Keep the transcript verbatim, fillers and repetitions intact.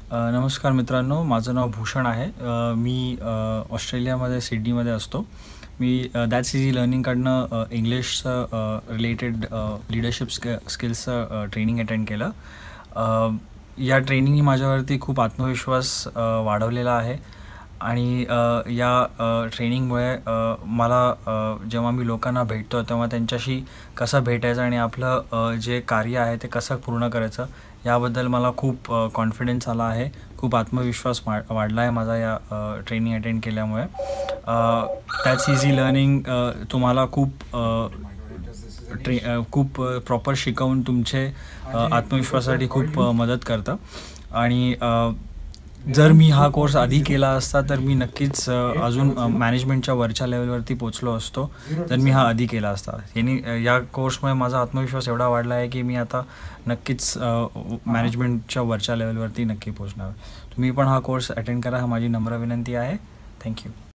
अ, नमस्कार मित्रांनो, माझं नाव भूषण आहे. अ, मी अ, ऑस्ट्रेलियामध्ये सिडनीमध्ये असतो. मी अ, दॅट्स इझी लर्निंगकडनं अ, इंग्लिशचं अ, रिलेटेड अ, लीडरशिप स्क स्किल्सचं अ, ट्रेनिंग अटेंड केलं. अ, या ट्रेनिंगनी माझ्यावरती खूप आत्मविश्वास अ, वाढवलेला आहे आणि अ, या अ, ट्रेनिंगमुळे अ, मला अ, जेव्हा मी लोकांना भेटतो तेव्हा त्यांच्याशी कसं भेटायचं आणि आपलं अ, जे कार्य आहे ते कसं पूर्ण करायचं याबद्दल मला खूप अ, कॉन्फिडन्स आला आहे. खूप आत्मविश्वास वा वाढला आहे माझा या अ, ट्रेनिंग अटेंड केल्यामुळे. अ, दॅट्स इझी लर्निंग अ, तुम्हाला खूप अ, ट्रे अ, खूप प्रॉपर शिकवून तुमचे अ, आत्मविश्वासासाठी खूप अ, मदत करतं आणि अ, जर मी हा कोर्स आधी केला असता तर मी नक्कीच अ, अजून अ, मॅनेजमेंटच्या वरच्या लेव्हलवरती पोहोचलो असतो, जर मी हा आधी केला असता. यानी अ, या कोर्समुळे माझा आत्मविश्वास एवढा वाढला आहे की मी आता नक्कीच अ, मॅनेजमेंटच्या वरच्या लेव्हलवरती नक्की पोहोचणार. तुम्ही पण हा कोर्स अटेंड करा, हा माझी नम्र विनंती आहे. Thank you.